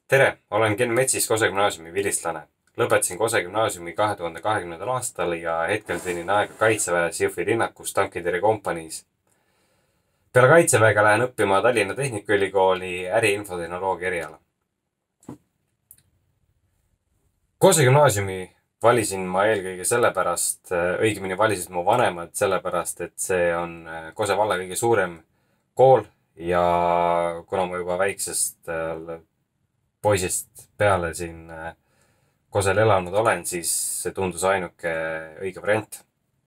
Tere, olen Ken Metsis Kose gümnaasiumi vilistlane. Lõpetasin Kose gümnaasiumi 2020. aastal ja hetkel teenin aega Kaitseväes Jõhvi linnakus tankitõrjekompaniis. Peale Kaitseväega lähen õppima Tallinna Tehnikaülikooli äriinfotehnoloogia eriala. Kose gümnaasiumi valisin ma eelkõige sellepärast, õigemini valisid mu vanemad sellepärast, et see on Kose valla kõige suurem kool ja kuna ma juba väiksest poisist peale siin Kosel elanud olen, siis see tundus ainuke õige variant.